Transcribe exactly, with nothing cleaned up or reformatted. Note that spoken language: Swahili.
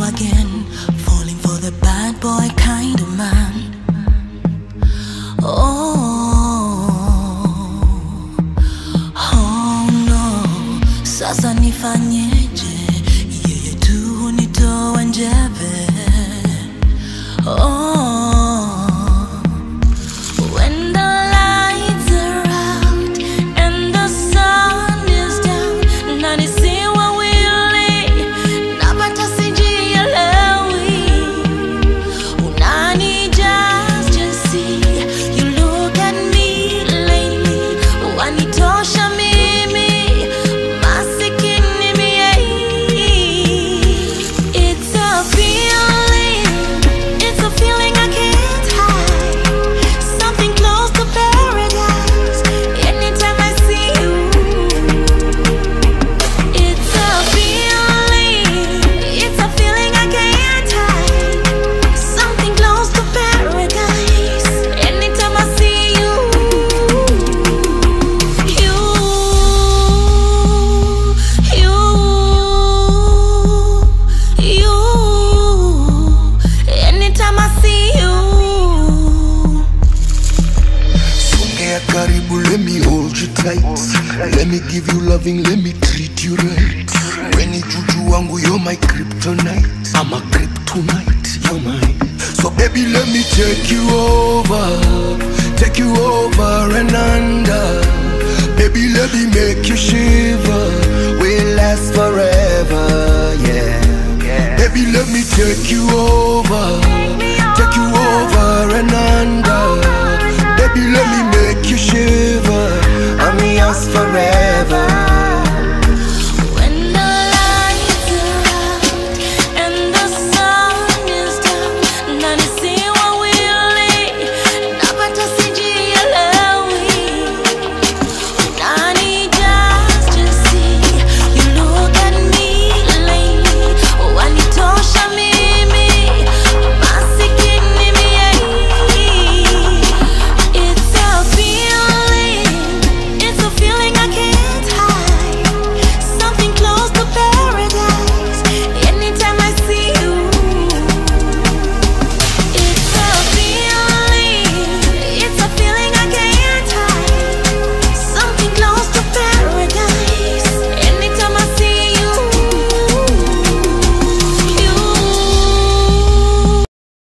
again, falling for the bad boy kind of man. Oh, oh no, sasa nifanyeje? Yeye tu hunitoa njeve. Oh, when the lights are out and the sun is down, nani siwa wili napata sijielewi. Unani just just see, you look at me lately, wanitosha mimi masikini mie. It's a feeling, it's a feeling I can't hide, something close to paradise anytime I see you. It's a feeling, it's a feeling I can't hide, something close to paradise anytime I see you. You, you, you, anytime I see you. Songea karibu, let me hold you tight. Let me give you loving, let me treat you right. When you juju wangu, you're my kryptonite. I'm a kryptonite, you're mine. So baby, let me take you over, take you over and under. Baby, let me make you shiver, we'll last forever, yeah. Baby, let me take you over,